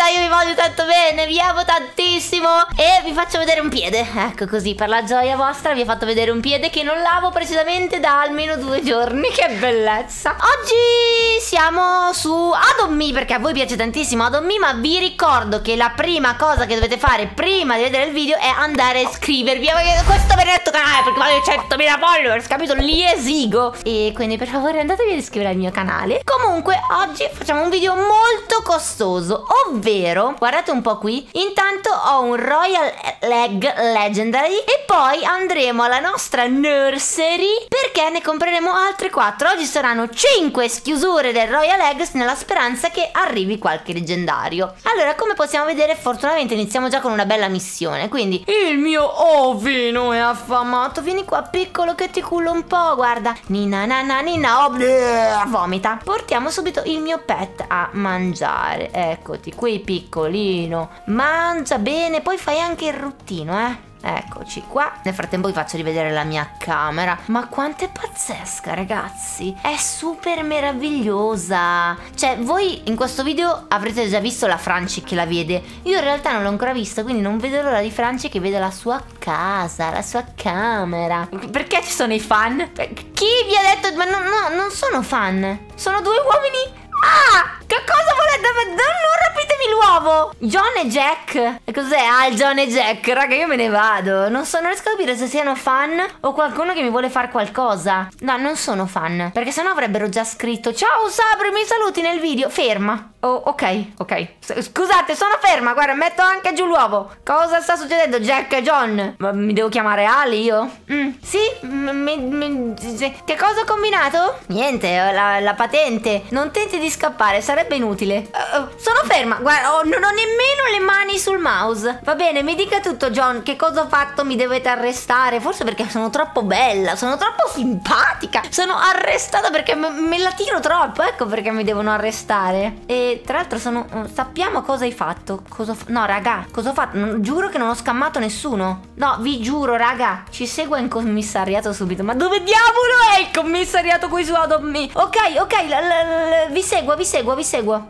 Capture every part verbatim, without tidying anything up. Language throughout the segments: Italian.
vita, io vi voglio tanto bene, vi amo tantissimo. E vi faccio vedere un piede. Ecco, così, per la gioia vostra vi ho fatto vedere un piede che non lavo precisamente da almeno due giorni. Che bellezza. Oggi siamo su Adopt Me, perché a voi piace tantissimo Adopt Me, ma vi ricordo che la prima cosa che dovete fare prima di vedere il video è andare a iscrivervi a questo benedetto canale, perché voglio centomila followers, capito? Li esigo. E quindi per favore andatevi ad iscrivere al mio canale. Comunque oggi facciamo un video molto costoso, ovvero, guardate un po' qui, intanto ho un Royal Egg Legendary e poi andremo alla nostra nursery perché ne compreremo altre quattro. Oggi saranno cinque schiusure del Royal Eggs nella speranza che arrivi qualche leggendario. Allora, come possiamo vedere, fortunatamente iniziamo già con una bella missione. Quindi il mio ovino è affamato. Vieni qua piccolo che ti culo un po'. Guarda, nina nana nina, oh, bleh, vomita. Portiamo subito il mio pet a mangiare. Eccoti qui piccolino, mangia bene. Poi fai anche il ruttino, eh. Eccoci qua. Nel frattempo vi faccio rivedere la mia camera. Ma quanto è pazzesca, ragazzi. È super meravigliosa. Cioè, voi in questo video avrete già visto la Franci che la vede. Io in realtà non l'ho ancora vista, quindi non vedo l'ora di Franci che vede la sua casa, la sua camera. Perché ci sono i fan? Chi vi ha detto? Ma no, no, non sono fan. Sono due uomini. Ah! Che cosa volete? Non, non rapitemi l'uovo! John e Jack? E cos'è? Ah, il John e Jack. Raga, io me ne vado. Non so, non riesco a capire se siano fan o qualcuno che mi vuole fare qualcosa. No, non sono fan, perché sennò avrebbero già scritto: ciao Sabri, mi saluti nel video. Ferma. Oh, ok, ok. Scusate, sono ferma. Guarda, metto anche giù l'uovo. Cosa sta succedendo, Jack e John? Ma mi devo chiamare Ali io? Mm, sì? Mi, mi, che cosa ho combinato? Niente, ho la, la patente. Non tenti di scappare, sarebbe inutile. uh, uh, Sono ferma, guarda, oh, non ho nemmeno le mani sul mouse. Va bene, mi dica tutto, John. Che cosa ho fatto? Mi dovete arrestare? Forse perché sono troppo bella, sono troppo simpatica. Sono arrestata perché me, me la tiro troppo. Ecco perché mi devono arrestare. E tra l'altro sono... sappiamo cosa hai fatto. Cosa ho... No, raga, cosa ho fatto? Non, giuro che non ho scammato nessuno. No, vi giuro, raga. Ci seguo in commissariato subito. Ma dove diavolo è il commissariato qui su Adopt Me? Ok, ok, la, la, la, vi seguo, vi seguo, vi seguo.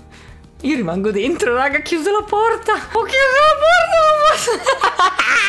Io rimango dentro, raga, chiuso la porta. Ho chiuso la porta.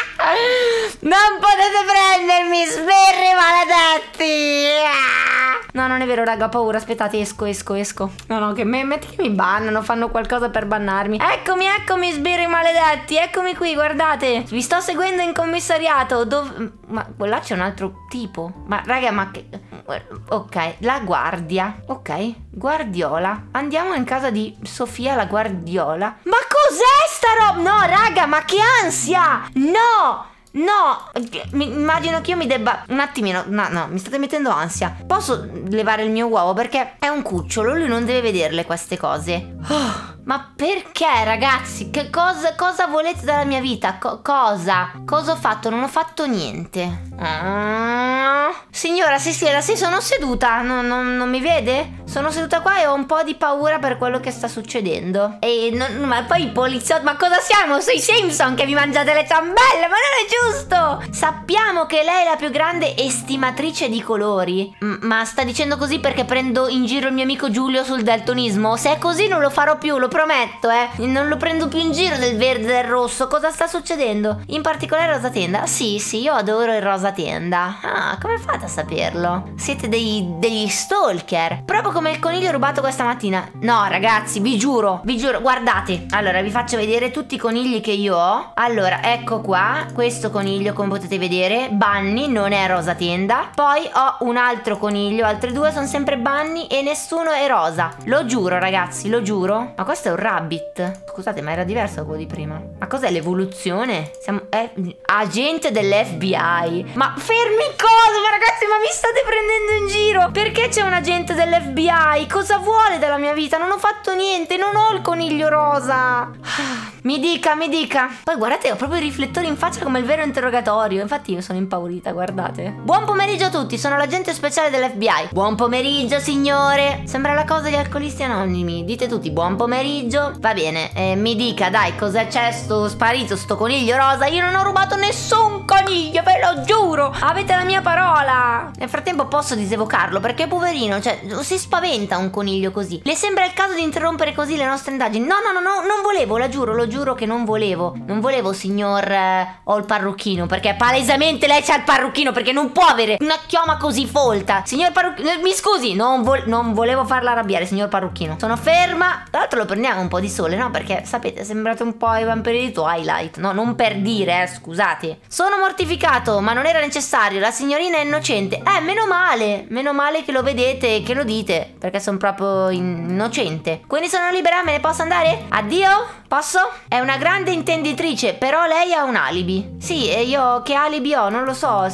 Non potete prendermi, sberri maledetti. No, non è vero, raga, ho paura. Aspettate, esco, esco, esco. No, no, che me, metti che mi bannano, fanno qualcosa per bannarmi. Eccomi, eccomi, sbirri maledetti. Eccomi qui, guardate. Vi sto seguendo in commissariato. Dove... Ma là c'è un altro tipo. Ma, raga, ma che... Ok, la guardia. Ok, Guardiola. Andiamo in casa di Sofia la Guardiola. Ma cos'è sta roba? No, raga, ma che ansia. No. No, mi immagino che io mi debba... Un attimino, no, no, mi state mettendo ansia. Posso levare il mio uovo? Perché è un cucciolo, lui non deve vederle queste cose. Oh, ma perché, ragazzi? Che cosa, cosa volete dalla mia vita? Co cosa? Cosa ho fatto? Non ho fatto niente. Ah. Signora, si sieda, sì, sono seduta. Non, non, non mi vede? Sono seduta qua e ho un po' di paura per quello che sta succedendo. E non, ma poi i poliziotti... Ma cosa siamo? Sui Simpson che vi mangiate le ciambelle? Ma non è giusto! Giusto! Sappiamo che lei è la più grande estimatrice di colori. M ma sta dicendo così perché prendo in giro il mio amico Giulio sul daltonismo? Se è così non lo farò più, lo prometto, eh. Non lo prendo più in giro del verde e del rosso. Cosa sta succedendo? In particolare rosa tenda? Sì, sì, io adoro il rosa tenda. Ah, come fate a saperlo? Siete dei, degli stalker. Proprio come il coniglio rubato questa mattina. No, ragazzi, vi giuro, vi giuro, guardate. Allora, vi faccio vedere tutti i conigli che io ho. Allora, ecco qua, questo coniglio come potete vedere, Bunny, non è rosa tenda. Poi ho un altro coniglio, altri due sono sempre Bunny e nessuno è rosa. Lo giuro, ragazzi, lo giuro. Ma questo è un rabbit. Scusate, ma era diverso da quello di prima. Ma cos'è l'evoluzione? Siamo eh, agente dell'F B I. Ma fermi cosa? Ma ragazzi, ma mi state prendendo in giro? Perché c'è un agente dell'F B I? Cosa vuole dalla mia vita? Non ho fatto niente, non ho il coniglio rosa. Mi dica, mi dica. Poi guardate, ho proprio i riflettori in faccia come il vero interrogatorio. Infatti io sono impaurita, guardate. Buon pomeriggio a tutti, sono l'agente speciale dell'F B I. Buon pomeriggio, signore. Sembra la cosa degli alcolisti anonimi. Dite tutti buon pomeriggio. Va bene, eh, mi dica, dai, cosa c'è sto sparito, sto coniglio rosa? Io non ho rubato nessun coniglio, ve lo giuro. Avete la mia parola. Nel frattempo posso disevocarlo, perché poverino, cioè, si spaventa un coniglio così. Le sembra il caso di interrompere così le nostre indagini? No, no, no, no, non volevo, la giuro, lo giuro che non volevo. Non volevo, signor, eh, ho il parrucchino, perché palesemente lei c'ha il parrucchino, perché non può avere una chioma così folta. Signor parrucchino, mi scusi, non, vo non volevo farla arrabbiare, signor parrucchino. Sono ferma. Tra l'altro lo prendiamo un po' di sole, no? Perché, sapete, sembrate un po' i vampiri di Twilight. No, non per dire, eh, scusate. Sono mortificato, ma non era necessario, la signorina è innocente. Eh, meno male, meno male che lo vedete e che lo dite, perché sono proprio innocente. Quindi sono libera, me ne posso andare? Addio? Posso? È una grande intenditrice, però lei ha un alibi. Sì, e io che alibi ho? Non lo so.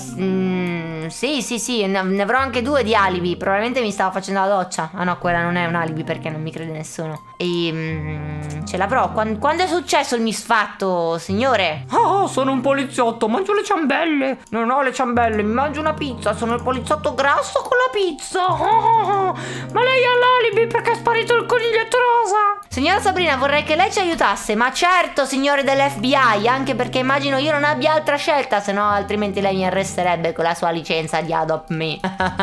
Mm, sì, sì, sì, ne, ne avrò anche due di alibi. Probabilmente mi stavo facendo la doccia. Ah no, quella non è un alibi perché non mi crede nessuno. E mm, ce l'avrò. Quando, quando è successo il misfatto, signore? Oh, sono un poliziotto, mangio le ciambelle. Non ho le ciambelle, mi mangio una pizza. Sono il poliziotto grasso con la pizza. Oh, oh, oh. Ma lei ha l'alibi perché è sparito il coniglietto rosa. Signora Sabrina, vorrei che lei ci aiutasse. Ma certo, signore dell'F B I, anche perché immagino io non abbia altra scelta, se no altrimenti lei mi arresterebbe con la sua licenza di Adopt Me.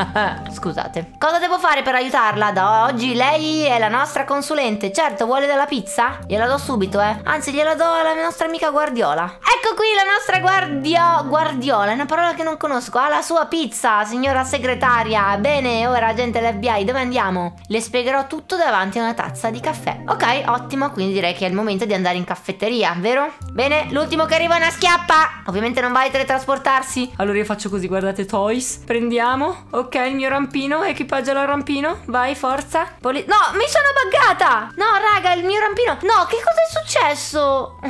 Scusate. Cosa devo fare per aiutarla? Da oggi lei è la nostra consulente. Certo, vuole della pizza? Gliela do subito, eh. Anzi, gliela do alla nostra amica Guardiola. Ecco qui la nostra Guardio... Guardiola, è una parola che non conosco. Ha la sua pizza, signora segretaria. Bene, ora agente dell'F B I, dove andiamo? Le spiegherò tutto davanti a una tazza di caffè. Ok, ottimo, quindi direi che è il momento di andare in caffetteria, vero? Bene, l'ultimo che arriva è una schiappa. Ovviamente non vale teletrasportarsi. Allora io faccio così, guardate, toys. Prendiamo, ok, il mio rampino, equipaggialo al rampino. Vai, forza. Poli no, mi sono buggata. No, raga, il mio rampino. No, che cosa è successo?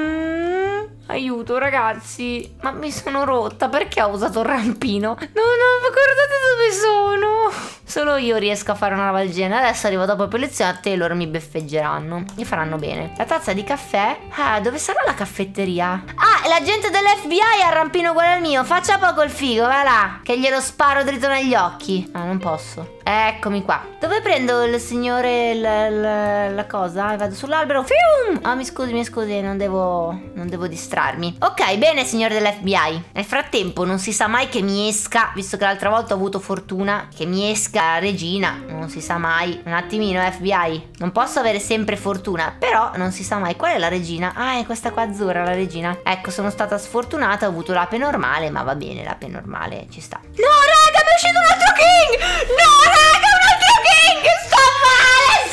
Mm, aiuto, ragazzi. Ma mi sono rotta, perché ho usato il rampino? No, no, guardate dove sono. Solo io riesco a fare una roba del genere. Adesso arrivo dopo il poliziotto e loro mi beffeggeranno. Mi faranno bene. La tazza di caffè. Ah, dove sarà la caffetteria? Ah, l'agente dell'F B I ha il rampino uguale al mio. Faccia poco il figo, va là, che glielo sparo dritto negli occhi. Ah, non posso. Eccomi qua. Dove prendo il signore la, la, la cosa? Vado sull'albero. Fium! Ah, mi scusi, mi scusi, non devo non devo distrarmi. Ok, bene, signore dell'F B I. Nel frattempo non si sa mai che mi esca, visto che l'altra volta ho avuto fortuna, che mi esca la regina. Non si sa mai. Un attimino, F B I. Non posso avere sempre fortuna, però non si sa mai. Qual è la regina? Ah, è questa qua azzurra, la regina. Ecco, sono stata sfortunata, ho avuto l'ape normale, ma va bene, l'ape normale ci sta. No, raga, mi è uscito un altro king! No, raga, un altro king! Sto male!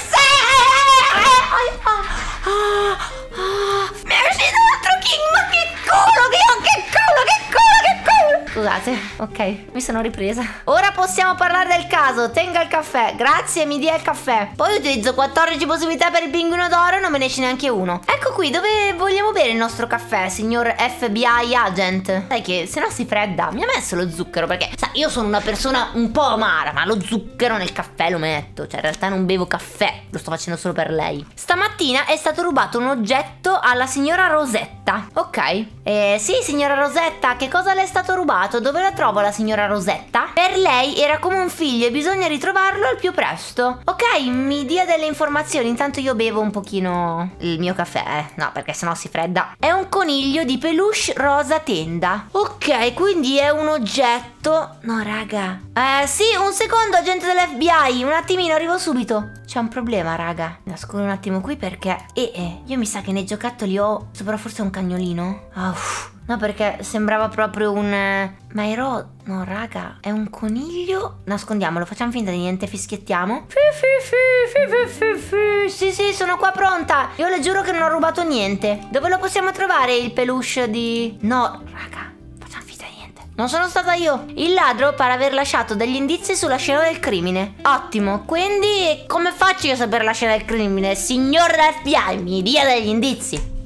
Sì! Ah, ah, ah. Mi è uscito un altro king, ma che culo! Che, che culo, che culo, che culo! Scusate, ok, mi sono ripresa. Ora possiamo parlare del caso. Tenga il caffè, grazie, mi dia il caffè. Poi utilizzo quattordici possibilità per il pinguino d'oro e non me ne esce neanche uno. Ecco qui, dove vogliamo bere il nostro caffè, signor F B I agent? Sai che se no si fredda. Mi ha messo lo zucchero perché, sai, io sono una persona un po' amara, ma lo zucchero nel caffè lo metto. Cioè in realtà non bevo caffè, lo sto facendo solo per lei. Stamattina è stato rubato un oggetto alla signora Rosetta. Ok, eh, sì, signora Rosetta, che cosa le è stato rubato? Dove la trovo la signora Rosetta? Per lei era come un figlio e bisogna ritrovarlo al più presto. Ok, mi dia delle informazioni. Intanto io bevo un pochino il mio caffè, eh. No, perché sennò si fredda. È un coniglio di peluche rosa tenda. Ok, quindi è un oggetto. No, raga. Eh, sì, un secondo, agente dell'F B I. Un attimino, arrivo subito. C'è un problema, raga. Mi nascondo un attimo qui perché Eh, eh, io mi sa che nei giocattoli ho sopra forse un cagnolino. Ah, uff. No, perché sembrava proprio un... Ma ero... No, raga, è un coniglio? Nascondiamolo, facciamo finta di niente, fischiettiamo. Fi, fi, fi, fi, fi, fi. Sì, sì, sono qua pronta. Io le giuro che non ho rubato niente. Dove lo possiamo trovare il peluche di... No, raga, facciamo finta di niente. Non sono stata io. Il ladro pare aver lasciato degli indizi sulla scena del crimine. Ottimo, quindi come faccio io a sapere la scena del crimine? Signor F B I, mi dia degli indizi.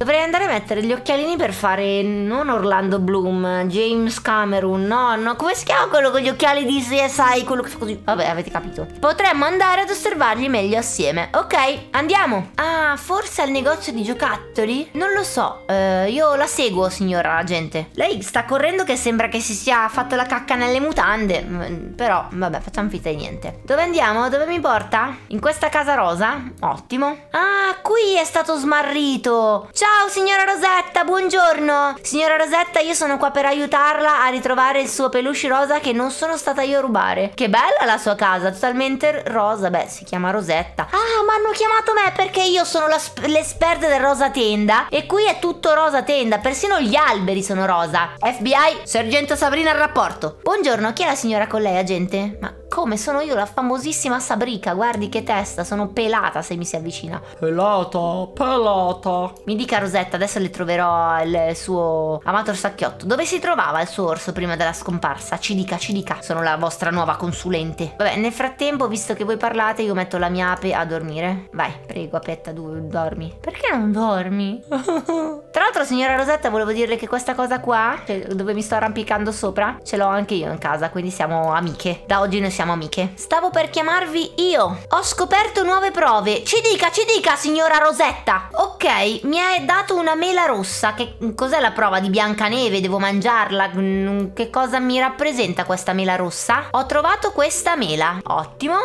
Dovrei andare a mettere gli occhialini per fare non Orlando Bloom, James Cameron, no, no, come si chiama quello con gli occhiali di C S I, quello che fa così? Vabbè, avete capito. Potremmo andare ad osservarli meglio assieme. Ok, andiamo. Ah, forse al negozio di giocattoli? Non lo so, uh, io la seguo, signora agente. Lei sta correndo che sembra che si sia fatto la cacca nelle mutande, però vabbè, facciamo finta di niente. Dove andiamo? Dove mi porta? In questa casa rosa? Ottimo. Ah, qui è stato smarrito. Ciao signora Rosetta, buongiorno. Signora Rosetta, io sono qua per aiutarla a ritrovare il suo peluche rosa che non sono stata io a rubare. Che bella la sua casa, totalmente rosa. Beh, si chiama Rosetta. Ah, ma hanno chiamato me perché io sono l'esperta del rosa tenda e qui è tutto rosa tenda, persino gli alberi sono rosa. F B I, sergento Sabrina al rapporto. Buongiorno, chi è la signora con lei, agente? Ma come, sono io la famosissima Sabrica, guardi che testa, sono pelata se mi si avvicina. Pelata, pelata. Mi dica Rosetta, adesso le troverò il suo amato orsacchiotto. Dove si trovava il suo orso prima della scomparsa? Ci dica, ci dica, sono la vostra nuova consulente. Vabbè, nel frattempo, visto che voi parlate, io metto la mia ape a dormire. Vai, prego, Apetta, du dormi. Perché non dormi? Tra l'altro, signora Rosetta, volevo dirle che questa cosa qua, cioè, dove mi sto arrampicando sopra, ce l'ho anche io in casa, quindi siamo amiche. Da oggi noi siamo amiche. Stavo per chiamarvi io. Ho scoperto nuove prove. Ci dica, ci dica, signora Rosetta. Ok, mi ha dato una mela rossa. Che cos'è la prova di Biancaneve? Devo mangiarla? Che cosa mi rappresenta questa mela rossa? Ho trovato questa mela. Ottimo.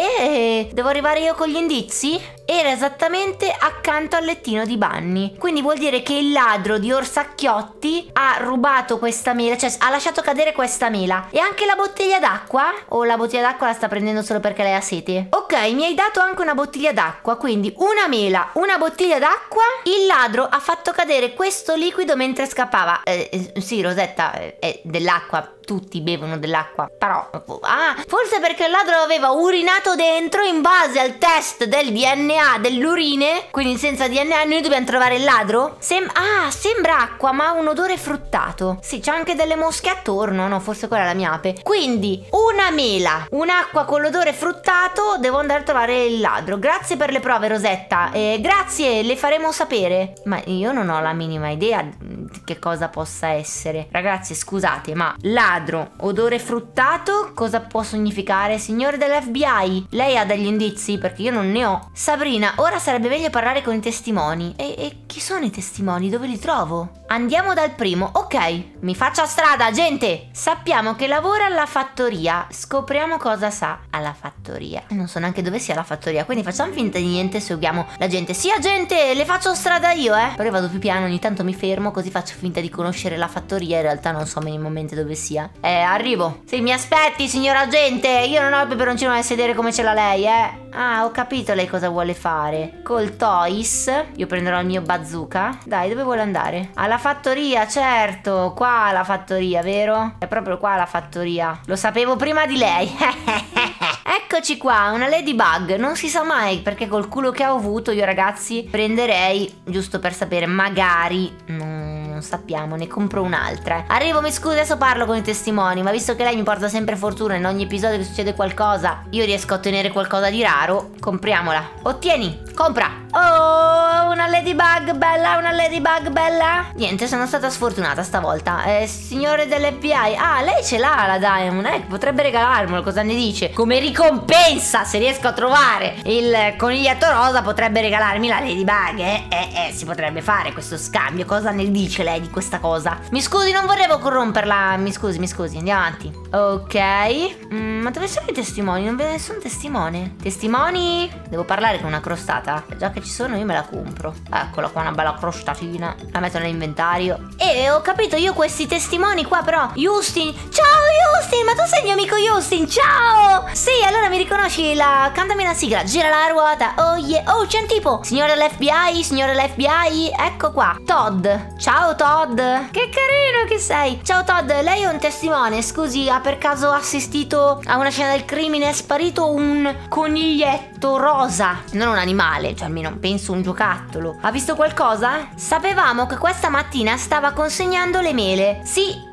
E devo arrivare io con gli indizi? Era esattamente accanto al lettino di Bunny. Quindi vuol dire che il ladro di Orsacchiotti ha rubato questa mela, cioè ha lasciato cadere questa mela. E anche la bottiglia d'acqua? O la bottiglia d'acqua la sta prendendo solo perché lei ha sete? Ok, mi hai dato anche una bottiglia d'acqua, quindi una mela, una bottiglia d'acqua. Il ladro ha fatto cadere questo liquido mentre scappava. Eh, eh, sì, Rosetta, è eh, dell'acqua. Tutti bevono dell'acqua, però ah, forse perché il ladro aveva urinato dentro in base al test del D N A dell'urine. Quindi senza D N A noi dobbiamo trovare il ladro? Sem ah, sembra acqua ma ha un odore fruttato. Sì, c'è anche delle mosche attorno. No, forse quella è la mia ape. Quindi una mela, un'acqua con l'odore fruttato. Devo andare a trovare il ladro. Grazie per le prove, Rosetta. eh, Grazie, le faremo sapere. Ma io non ho la minima idea di che cosa possa essere. Ragazzi, scusate, ma ladro, odore fruttato, cosa può significare? Signore dell'F B I, lei ha degli indizi? Perché io non ne ho. Sabrina, ora sarebbe meglio parlare con i testimoni. E, e chi sono i testimoni? Dove li trovo? Andiamo dal primo. Ok, mi faccia strada, gente. Sappiamo che lavora alla fattoria. Scopriamo cosa sa alla fattoria. Non so neanche dove sia la fattoria, quindi facciamo finta di niente e seguiamo la gente. Sì, agente, le faccio strada io, eh. Però io vado più piano, ogni tanto mi fermo, così faccio finta di conoscere la fattoria. In realtà non so minimamente dove sia. Eh, arrivo. Sì, mi aspetti, signora agente. Io non ho il peperoncino da sedere come ce l'ha lei, eh. Ah, ho capito lei cosa vuole fare. Col Toys io prenderò il mio bazooka. Dai, dove vuole andare? Alla fattoria, certo. Qua la fattoria, vero? È proprio qua la fattoria. Lo sapevo prima di lei. Eccoci qua, una ladybug. Non si sa mai, perché col culo che ho avuto io, ragazzi, prenderei, giusto per sapere, magari non, non sappiamo, ne compro un'altra. Arrivo, mi scusi, adesso parlo con i testimoni, ma visto che lei mi porta sempre fortuna, in ogni episodio che succede qualcosa io riesco a ottenere qualcosa di raro, compriamola. Ottieni, compra. Oh, una ladybug bella, una ladybug bella. Niente, sono stata sfortunata stavolta. eh, Signore dell'F B I, ah, lei ce l'ha la Diamond, eh, potrebbe regalarmelo, cosa ne dice? Come ricompensa, se riesco a trovare il coniglietto rosa, potrebbe regalarmi la ladybug. Eh, eh, eh, si potrebbe fare questo scambio. Cosa ne dice lei di questa cosa? Mi scusi, non volevo corromperla. Mi scusi, mi scusi, andiamo avanti. Ok, mm, ma dove sono i testimoni? Non vedo nessun testimone. Testimoni? Devo parlare con una crostata. Già che ci sono io me la compro. Eccola qua, una bella crostatina. La metto nell'inventario. E ho capito, io questi testimoni qua però. Justin, ciao Justin, ma tu sei il mio amico Justin, ciao. Sì, allora mi riconosci la... Cantami una sigla. Gira la ruota, oh yeah. Oh, c'è un tipo. Signore dell'F B I, signore dell'F B I, ecco qua. Todd, ciao Todd. Che carino che sei. Ciao Todd, lei è un testimone. Scusi, ha per caso assistito a una scena del crimine? È sparito un coniglietto rosa. Non un animale, cioè almeno penso un giocattolo. Ha visto qualcosa? Sapevamo che questa mattina stava consegnando le mele. Sì,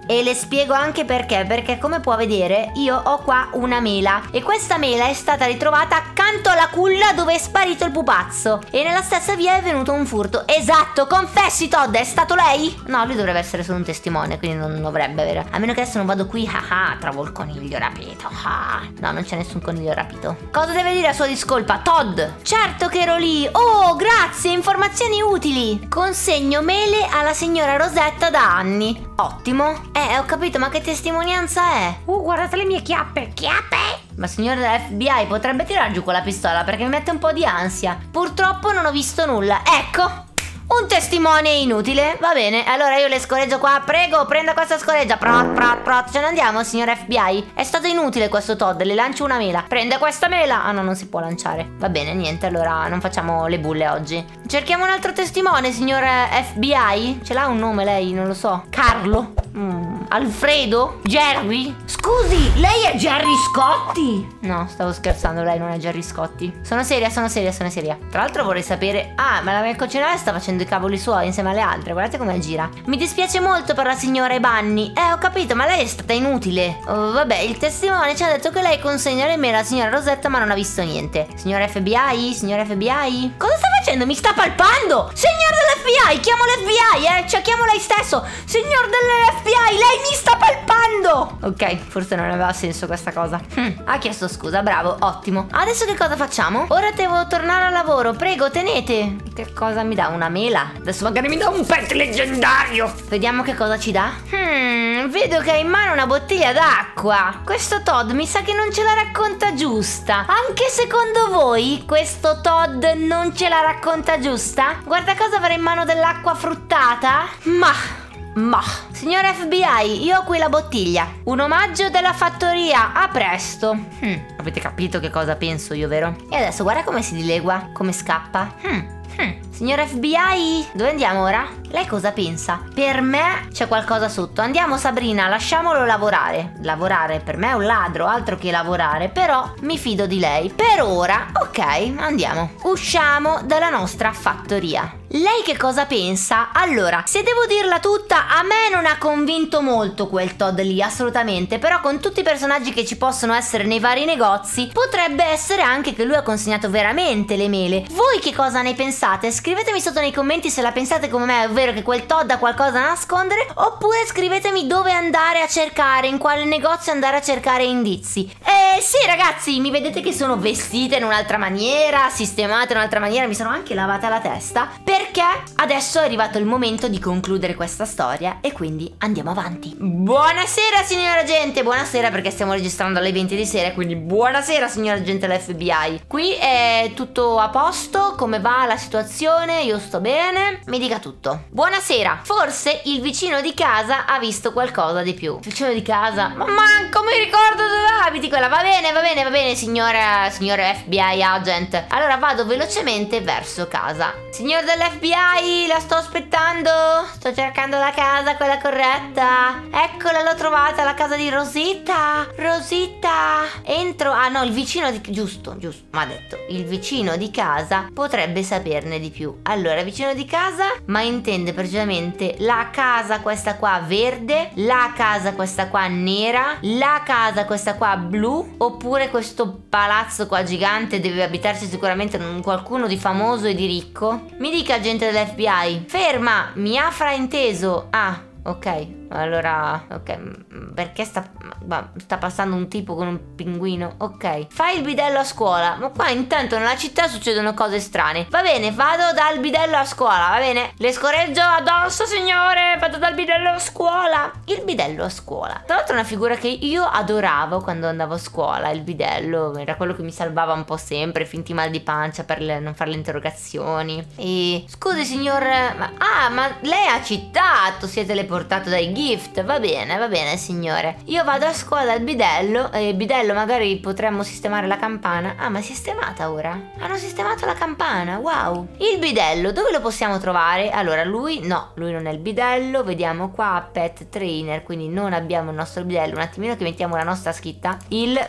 E le spiego anche perché. Perché come può vedere io ho qua una mela, e questa mela è stata ritrovata accanto alla culla dove è sparito il pupazzo, e nella stessa via è venuto un furto. Esatto, confessi Todd, è stato lei? No, lui dovrebbe essere solo un testimone, quindi non dovrebbe avere. A meno che adesso non vado qui, ah ah, trovo il coniglio rapito. Ah. No, non c'è nessun coniglio rapito. Cosa deve dire a sua discolpa, Todd? Certo che ero lì. Oh, grazie, informazioni utili. Consegno mele alla signora Rosetta da anni. Ottimo. Eh, ho capito, ma che testimonianza è? Uh, guardate le mie chiappe. Chiappe? Ma signor dell'F B I, potrebbe tirare giù con la pistola perché mi mette un po' di ansia. Purtroppo non ho visto nulla. Ecco, un testimone inutile. Va bene, allora io le scoreggio qua. Prego, prenda questa scoreggia. Prot, prot, prot. Ce ne andiamo, signor F B I? È stato inutile questo Todd, le lancio una mela. Prende questa mela. Ah no, non si può lanciare. Va bene, niente, allora non facciamo le bulle oggi. Cerchiamo un altro testimone, signor F B I? Ce l'ha un nome lei? Non lo so. Carlo? Mm. Alfredo? Jerry? Scusi, lei è Jerry Scotti? No, stavo scherzando, lei non è Jerry Scotti. Sono seria, sono seria, sono seria. Tra l'altro vorrei sapere... Ah, ma la mia cucinara sta facendo i cavoli suoi insieme alle altre. Guardate come gira. Mi dispiace molto per la signora Bunny. Eh, ho capito, ma lei è stata inutile. Oh, vabbè, il testimone ci ha detto che lei consegna le mail alla signora Rosetta, ma non ha visto niente. Signora F B I? Signora F B I? Cosa sta facendo? Mi sta palpando! Signor dell'F B I! Chiamo l'F B I, eh! Cioè, chiamo lei stesso! Signor dell'F B I, lei mi sta palpando! Ok, forse non aveva senso questa cosa. Hm, ha chiesto scusa, bravo, ottimo. Adesso che cosa facciamo? Ora devo tornare al lavoro, prego, tenete. Che cosa mi dà? Una mela? Adesso magari mi dà un pet leggendario. Vediamo che cosa ci dà. Hmm, vedo che ha in mano una bottiglia d'acqua. Questo Todd mi sa che non ce la racconta giusta. Anche secondo voi questo Todd non ce la racconta giusta? Guarda cosa avrà in mano dell'acqua fruttata. Ma... Ma, signor F B I, io ho qui la bottiglia. Un omaggio della fattoria, a presto. Hmm, avete capito che cosa penso io, vero? E adesso guarda come si dilegua, come scappa. Hmm. Hmm. Signor F B I, dove andiamo ora? Lei cosa pensa? Per me c'è qualcosa sotto. Andiamo Sabrina, lasciamolo lavorare. Lavorare per me è un ladro, altro che lavorare. Però mi fido di lei. Per ora, ok, andiamo. Usciamo dalla nostra fattoria. Lei che cosa pensa? Allora, se devo dirla tutta, a me non ha convinto molto quel Todd lì, assolutamente. Però con tutti i personaggi che ci possono essere nei vari negozi, potrebbe essere anche che lui ha consegnato veramente le mele. Voi che cosa ne pensate? Scrivetemi sotto nei commenti se la pensate come me, ovvero che quel Todd ha qualcosa da nascondere, oppure scrivetemi dove andare a cercare, in quale negozio andare a cercare indizi. Eh sì ragazzi, mi vedete che sono vestita in un'altra maniera, sistemata in un'altra maniera, mi sono anche lavata la testa, perché adesso è arrivato il momento di concludere questa storia e quindi andiamo avanti. Buonasera signora gente, buonasera perché stiamo registrando alle venti di sera, quindi buonasera signora gente dell'F B I. Qui è tutto a posto, come va la situazione? Io sto bene, mi dica tutto. Buonasera, forse il vicino di casa ha visto qualcosa di più. Vicino di casa? Ma manco mi ricordo dove abiti quella. Va bene, va bene, va bene signora, signora F B I agent. Allora vado velocemente verso casa. Signor dell'F B I, la sto aspettando. Sto cercando la casa, quella corretta. Eccola, l'ho trovata, la casa di Rosita. Rosita. Entro. Ah no, il vicino di... Giusto, giusto. Mi ha detto, il vicino di casa potrebbe saperne di più. Allora, vicino di casa, ma intende precisamente la casa questa qua verde, la casa questa qua nera, la casa questa qua blu, oppure questo palazzo qua gigante deve abitarci sicuramente qualcuno di famoso e di ricco? Mi dica gente dell'F B I. Ferma, mi ha frainteso. Ah, ok, allora, ok, perché sta, sta passando un tipo con un pinguino? Ok, fai il bidello a scuola. Ma qua intanto nella città succedono cose strane. Va bene, vado dal bidello a scuola, va bene? Le scoreggio addosso signore, vado dal bidello a scuola. Il bidello a scuola, tra l'altro è una figura che io adoravo quando andavo a scuola. Il bidello era quello che mi salvava un po' sempre, finti mal di pancia per le, non fare le interrogazioni. E scusi signor, ma, ah ma lei ha citato, si è teleportato dai gift. Va bene, va bene signore, io vado a scuola al bidello. E eh, bidello, magari potremmo sistemare la campana. Ah, ma è sistemata ora? Hanno sistemato la campana, wow. Il bidello, dove lo possiamo trovare? Allora lui, no, lui non è il bidello. Vediamo qua, pet trainer, quindi non abbiamo il nostro bidello. Un attimino che mettiamo la nostra scritta. Il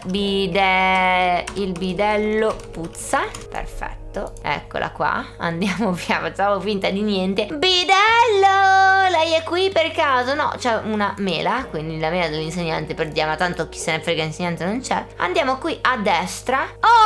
bide... il bidello puzza. Perfetto, eccola qua. Andiamo via, facciamo finta di niente. Bidello! bidello, lei è qui per caso? No, c'è una mela, quindi la mela dell'insegnante perdiamo, tanto chi se ne frega, l'insegnante non c'è. Andiamo qui a destra.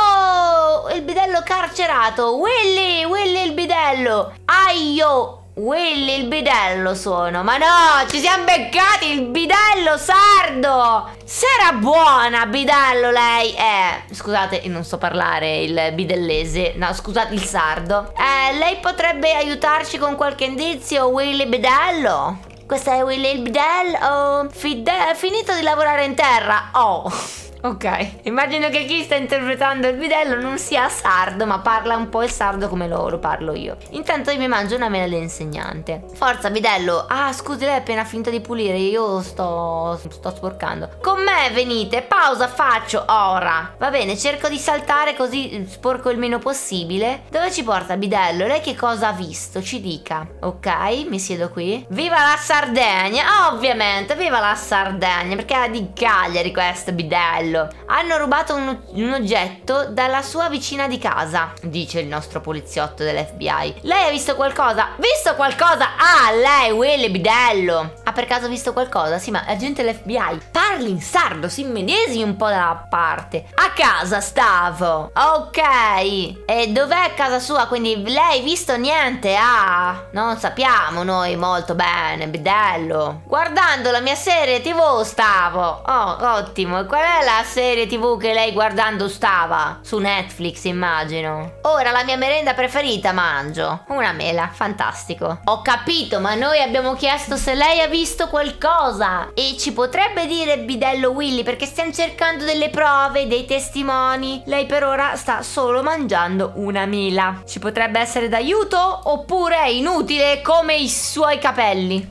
Oh, il bidello carcerato. Willy, Willy il bidello. Aio. Willy il bidello sono. Ma no, ci siamo beccati il bidello sardo. S'era buona bidello lei. Eh, scusate, non so parlare il bidellese. No, scusate, il sardo. Eh, lei potrebbe aiutarci con qualche indizio, Willy bidello? Questo è Willy il bidello. Oh, fide- finito di lavorare in terra. Oh. Ok, immagino che chi sta interpretando il bidello non sia sardo, ma parla un po' il sardo come lo, lo parlo io. Intanto io mi mangio una mela dell'insegnante. Forza bidello. Ah, scusi, lei ha appena finito di pulire, io sto, sto sporcando. Con me venite, pausa faccio ora. Va bene, cerco di saltare così sporco il meno possibile. Dove ci porta bidello? Lei che cosa ha visto? Ci dica. Ok, mi siedo qui. Viva la Sardegna, ovviamente, viva la Sardegna, perché è di Cagliari questo bidello. Hanno rubato un, un oggetto dalla sua vicina di casa, dice il nostro poliziotto dell'F B I. Lei ha visto qualcosa? Visto qualcosa? Ah, lei, Willy bidello. Ha per caso visto qualcosa? Sì, ma agente dell'F B I, parli in sardo, si immedesimi un po' dalla parte. A casa stavo. Ok. E dov'è casa sua? Quindi lei visto niente? Ah, non sappiamo noi molto bene, bidello. Guardando la mia serie tv stavo. Oh, ottimo. E qual è la serie tv che lei guardando stava? Su Netflix, immagino. Ora la mia merenda preferita mangio. Una mela, fantastico. Ho capito, ma noi abbiamo chiesto se lei ha visto qualcosa. E ci potrebbe dire bidello Willy, perché stiamo cercando delle prove, dei testimoni. Lei per ora sta solo mangiando una mela. Ci potrebbe essere d'aiuto oppure è inutile come i suoi capelli.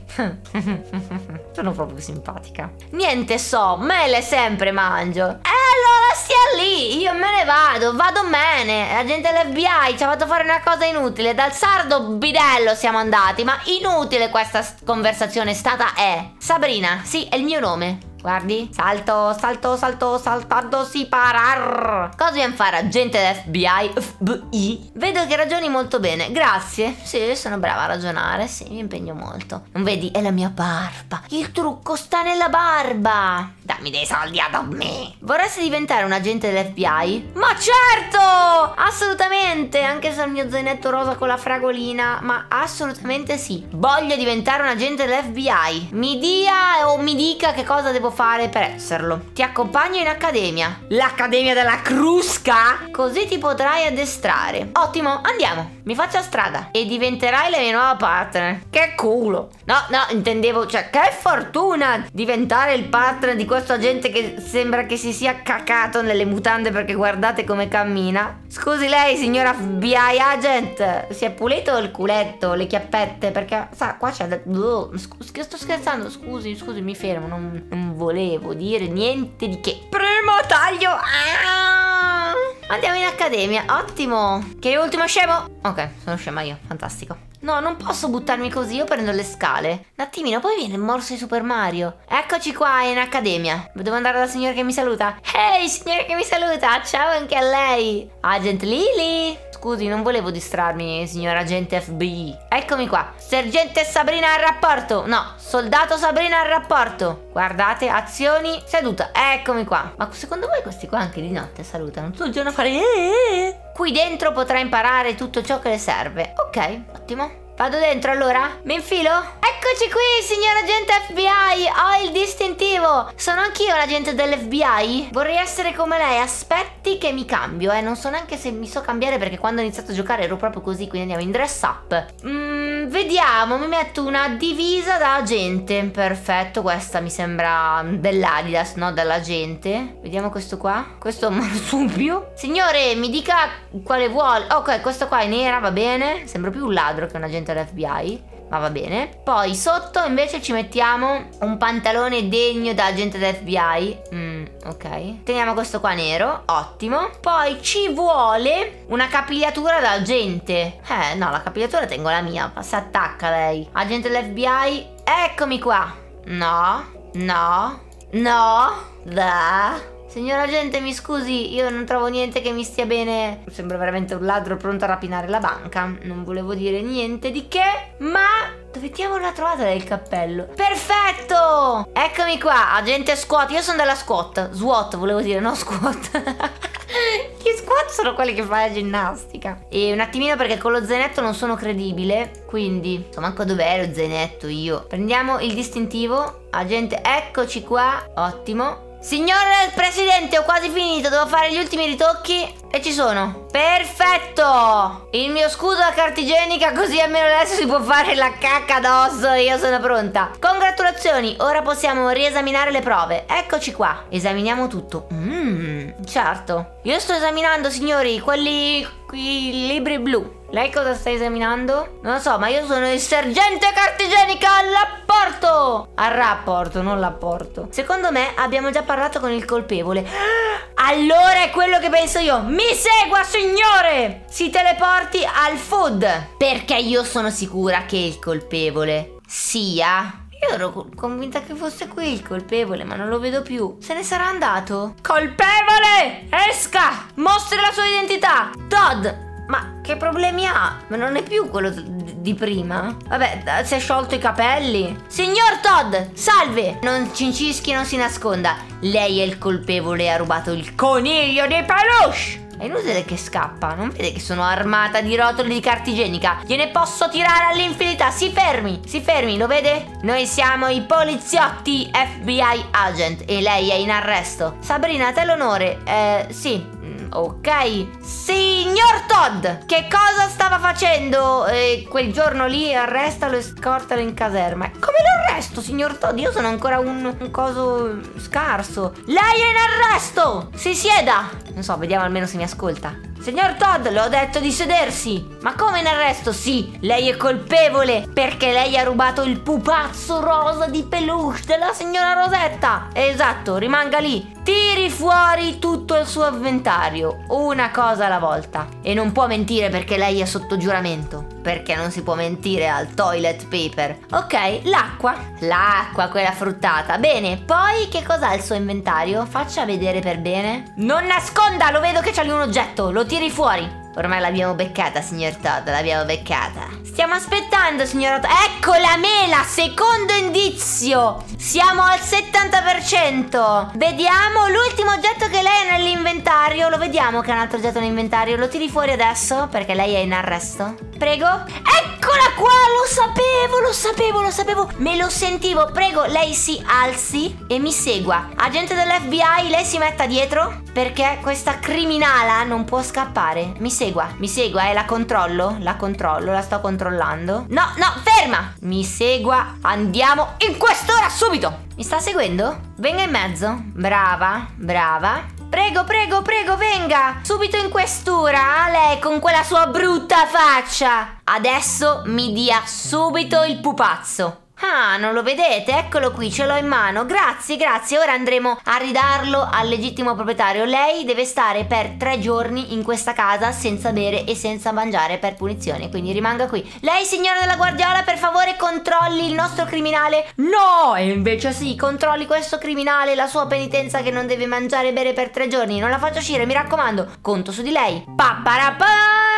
Sono proprio simpatica. Niente so, mele sempre mangio. E allora stia lì, io me ne vado, vado bene. La gente dell'F B I ci ha fatto fare una cosa inutile. Dal sardo bidello siamo andati, ma inutile questa conversazione è stata è. Sabrina, sì, è il mio nome. Guardi, salto, salto, salto, saltando si para. Cosa dobbiamo fare, agente dell'F B I? F B I? Vedo che ragioni molto bene, grazie. Sì, sono brava a ragionare, sì, mi impegno molto. Non vedi, è la mia barba. Il trucco sta nella barba. Dammi dei soldi a me. Vorresti diventare un agente dell'F B I? Ma certo! Assolutamente, anche se ho il mio zainetto rosa con la fragolina, ma assolutamente sì. Voglio diventare un agente dell'F B I. Mi dia o mi dica che cosa devo fare per esserlo. Ti accompagno in accademia. L'accademia della Crusca? Così ti potrai addestrare. Ottimo, andiamo. Mi faccio a strada e diventerai la mia nuova partner. Che culo. No, no, intendevo, cioè, che fortuna diventare il partner di questo agente che sembra che si sia cacato nelle mutande, perché guardate come cammina. Scusi lei, signora F B I agent, si è pulito il culetto, le chiappette, perché sa, qua c'è del... Scusi, sto scherzando, scusi, scusi, mi fermo, non, non volevo dire niente di che. Primo taglio. Ah! Andiamo in accademia, ottimo. Che è l'ultimo scemo? Ok, sono scema io, fantastico. No, non posso buttarmi così, io prendo le scale. Un attimino, poi viene il morso di Super Mario. Eccoci qua in accademia. Devo andare dalla signora che mi saluta. Ehi, hey, signora che mi saluta, ciao anche a lei. Agent Lily. Scusi, non volevo distrarmi, signora agente F B I. Eccomi qua. Sergente Sabrina al rapporto. No, soldato Sabrina al rapporto. Guardate, azioni, seduta. Eccomi qua. Ma secondo voi questi qua anche di notte salutano? Tutto il giorno a fare... Eh, qui dentro potrà imparare tutto ciò che le serve. Ok, ottimo. Vado dentro allora? Mi infilo? Eccoci qui, signor agente F B I. Ho il distintivo. Sono anch'io l'agente dell'F B I. Vorrei essere come lei. Aspetti che mi cambio, eh. Non so neanche se mi so cambiare, perché quando ho iniziato a giocare ero proprio così. Quindi andiamo in dress up. mm, Vediamo, mi metto una divisa da agente. Perfetto, questa mi sembra dell'Adidas, no? Dell'agente. Vediamo questo qua. Questo è un marsupio. Signore, mi dica quale vuole. Ok, questo qua è nera, va bene. Sembra più un ladro che un agente dell'F B I, ma va bene. Poi sotto invece ci mettiamo un pantalone degno da agente dell'F B I. mm, Ok, teniamo questo qua nero, ottimo. Poi ci vuole una capigliatura da agente. Eh no, la capigliatura tengo la mia. Si attacca lei. Agente dell'F B I, eccomi qua. No, no, no, da. Signor agente, mi scusi, io non trovo niente che mi stia bene. Sembra veramente un ladro pronto a rapinare la banca. Non volevo dire niente di che, ma... Dove diavolo l'ha trovata lei il cappello? Perfetto! Eccomi qua, agente squat. Io sono della squat. SWAT volevo dire, no squat. Gli squat sono quelli che fai la ginnastica. E un attimino perché con lo zainetto non sono credibile. Quindi, so manco dov'è lo zainetto io. Prendiamo il distintivo. Agente, eccoci qua. Ottimo. Signor Presidente, ho quasi finito, devo fare gli ultimi ritocchi e ci sono. Perfetto! Il mio scudo a carta igienica, così almeno adesso si può fare la cacca addosso. Io sono pronta. Congratulazioni, ora possiamo riesaminare le prove. Eccoci qua, esaminiamo tutto. Mmm, certo. Io sto esaminando, signori, quelli... i libri blu. Lei cosa sta esaminando? Non lo so, ma io sono il sergente carta igienica all'apporto! Al rapporto, non l'apporto. Secondo me abbiamo già parlato con il colpevole. Allora è quello che penso io. Mi segua, signore! Si teleporti al food. Perché io sono sicura che il colpevole sia... Io ero convinta che fosse qui il colpevole, ma non lo vedo più. Se ne sarà andato? Colpevole! Esca! Mostri la sua identità! Todd! Ma che problemi ha? Ma non è più quello di prima? Vabbè, si è sciolto i capelli. Signor Todd, salve! Non cincischi, non si nasconda. Lei è il colpevole e ha rubato il coniglio di peluche! È inutile che scappa, non vede che sono armata di rotoli di carta igienica. Gliene posso tirare all'infinità. Si fermi, si fermi, lo vede? Noi siamo i poliziotti F B I agent e lei è in arresto. Sabrina, a te l'onore. Eh, sì, ok. Signor Todd, che cosa stava facendo eh, quel giorno lì? Arrestalo e scortalo in caserma. Come lo arresto, signor Todd? Io sono ancora un, un coso scarso. Lei è in arresto! Si sieda! Non so, vediamo almeno se mi ascolta. Signor Todd, le ho detto di sedersi. Ma come in arresto? Sì, lei è colpevole perché lei ha rubato il pupazzo rosa di peluche della signora Rosetta. Esatto, rimanga lì. Tiri fuori tutto il suo inventario, una cosa alla volta. E non può mentire perché lei è sotto giuramento. Perché non si può mentire al toilet paper. Ok, l'acqua. L'acqua, quella fruttata. Bene, poi che cos'ha il suo inventario? Faccia vedere per bene. Non nasconda, lo vedo che c'ha lì un oggetto. Lo tiri fuori. Ormai l'abbiamo beccata, signor Todd, l'abbiamo beccata. Stiamo aspettando, signor Todd. Ecco la mela, secondo indizio. Siamo al settanta per cento. Vediamo l'ultimo oggetto che lei ha nell'inventario. Lo vediamo che ha un altro oggetto nell'inventario. Lo tiri fuori adesso, perché lei è in arresto. Prego. Eccola qua, lo sapevo, lo sapevo, lo sapevo. Me lo sentivo. Prego, lei si alzi e mi segua. Agente dell'F B I, lei si metta dietro, perché questa criminala non può scappare. Mi segua. Mi segua, eh, la controllo, la controllo, la sto controllando. No, no, ferma! Mi segua, andiamo in quest'ora subito! Mi sta seguendo? Venga in mezzo. Brava, brava. Prego, prego, prego, venga! Subito in questura, lei con quella sua brutta faccia. Adesso mi dia subito il pupazzo. Ah, non lo vedete? Eccolo qui, ce l'ho in mano. Grazie, grazie. Ora andremo a ridarlo al legittimo proprietario. Lei deve stare per tre giorni in questa casa senza bere e senza mangiare per punizione, quindi rimanga qui. Lei, signora della guardiola, per favore controlli il nostro criminale. No! E invece sì, controlli questo criminale, la sua penitenza che non deve mangiare e bere per tre giorni. Non la faccio uscire, mi raccomando. Conto su di lei. Paparapà,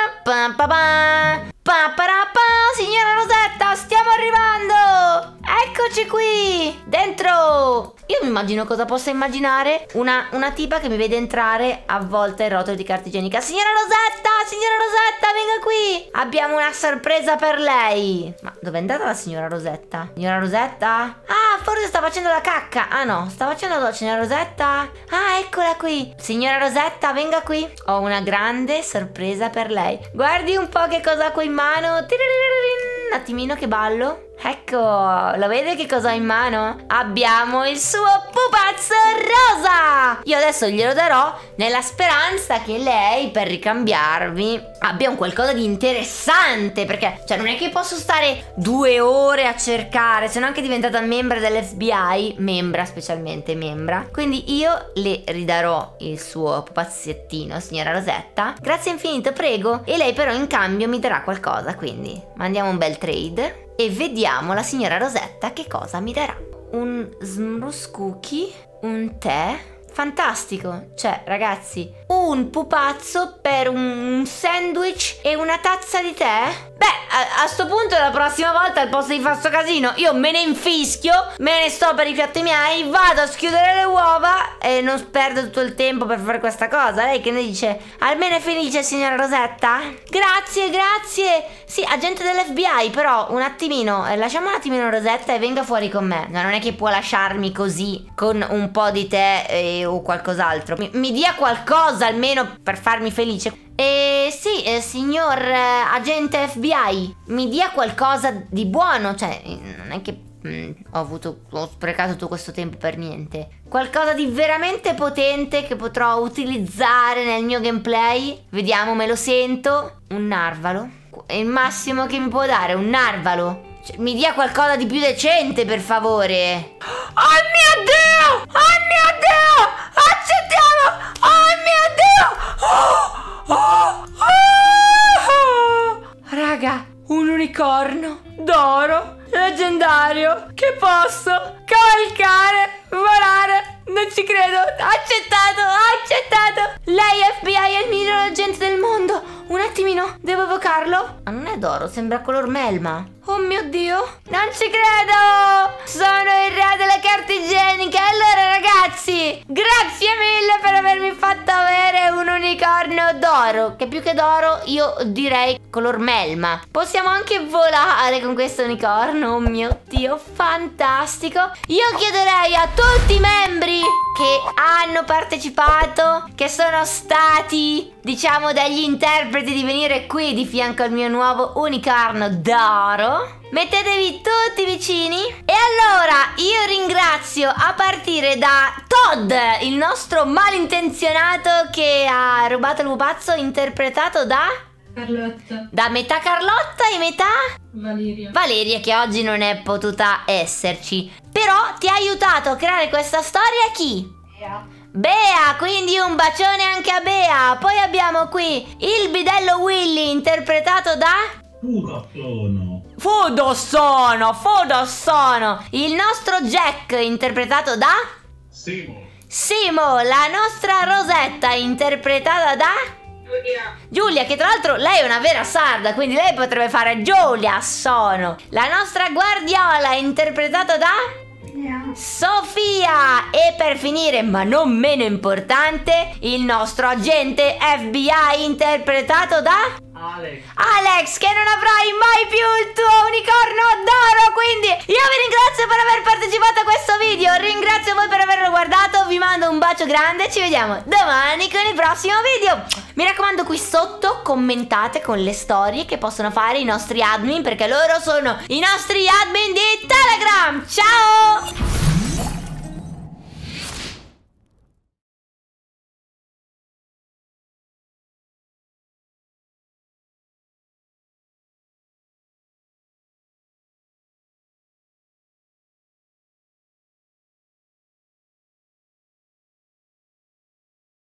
papapà, paparapà. Signora Rosetta, stiamo arrivando! Eccoci qui! Dentro! Io mi immagino cosa possa immaginare una, una tipa che mi vede entrare avvolta in rotolo di carta igienica. Signora Rosetta! Signora Rosetta, venga qui! Abbiamo una sorpresa per lei! Ma dove è andata la signora Rosetta? Signora Rosetta? Ah, forse sta facendo la cacca! Ah no, sta facendo la signora Rosetta? Ah, eccola qui! Signora Rosetta, venga qui! Ho una grande sorpresa per lei. Guardi un po' che cosa ho qui in mano. Un attimino che ballo. Ecco, lo vede che cosa ho in mano? Abbiamo il suo pupazzo rosa! Io adesso glielo darò nella speranza che lei, per ricambiarvi, abbia un qualcosa di interessante. Perché, cioè, non è che posso stare due ore a cercare. Sono anche diventata membra dell'F B I. Membra, specialmente membra. Quindi io le ridarò il suo pupazzettino, signora Rosetta. Grazie infinito, prego. E lei però in cambio mi darà qualcosa. Quindi mandiamo un bel trade e vediamo la signora Rosetta che cosa mi darà. Un smrus cookie, un tè, fantastico. Cioè, ragazzi, un pupazzo per un sandwich e una tazza di tè? Beh, a, a sto punto la prossima volta al posto di fare sto casino io me ne infischio, me ne sto per i piatti miei, vado a schiudere le uova e non perdo tutto il tempo per fare questa cosa. Lei che ne dice? Almeno è felice, signora Rosetta? Grazie, grazie. Sì, agente dell'F B I, però un attimino, eh, lasciamo un attimino Rosetta e venga fuori con me. No, non è che può lasciarmi così con un po' di tè eh, o qualcos'altro. Mi, mi dia qualcosa almeno per farmi felice. Eh sì, eh, signor eh, agente F B I, mi dia qualcosa di buono. Cioè, non è che mm, ho avuto, ho sprecato tutto questo tempo per niente. Qualcosa di veramente potente che potrò utilizzare nel mio gameplay. Vediamo, me lo sento. Un narvalo. È il massimo che mi può dare, un narvalo. Cioè, mi dia qualcosa di più decente, per favore. Oh mio Dio! Oh mio Dio! Accettiamo! Oh mio Dio! Oh! Oh, oh, oh. Raga, un unicorno d'oro leggendario che posso cavalcare, volare. Non ci credo. Accettato, accettato. Lei F B I è il miglior agente del mondo. Un attimino, devo evocarlo. Ma non è d'oro, sembra color melma. Oh mio Dio, non ci credo. Sono il re delle carte igieniche. Allora ragazzi, grazie mille per avermi fatto avere un unicorno d'oro, che più che d'oro io direi color melma. Possiamo anche volare con questo unicorno. Oh mio Dio, fantastico. Io chiederei a tutti i membri che hanno partecipato, che sono stati, diciamo, degli interpreti, di venire qui di fianco al mio nuovo unicorno d'oro. Mettetevi tutti vicini. E allora io ringrazio, a partire da Todd, il nostro malintenzionato che ha rubato il pupazzo, interpretato da Carlotta. Da metà Carlotta e metà Valeria. Valeria, che oggi non è potuta esserci. Però ti ha aiutato a creare questa storia chi? Bea. Bea, quindi un bacione anche a Bea. Poi abbiamo qui il bidello Willy, interpretato da Fudossono. Fudossono, Fudossono. Il nostro Jack, interpretato da Simo. Simo. La nostra Rosetta, interpretata da Giulia. Giulia, che tra l'altro lei è una vera sarda, quindi lei potrebbe fare Giulia Sono. La nostra Guardiola, interpretata da Sofia. E per finire, ma non meno importante, il nostro agente F B I, interpretato da Alex. Alex, che non avrai mai più il tuo unicorno d'oro. Quindi io vi ringrazio per aver partecipato a questo video, ringrazio voi per averlo guardato, vi mando un bacio grande, ci vediamo domani con il prossimo video. Mi raccomando, qui sotto commentate con le storie che possono fare i nostri admin, perché loro sono i nostri admin di Telegram. Ciao!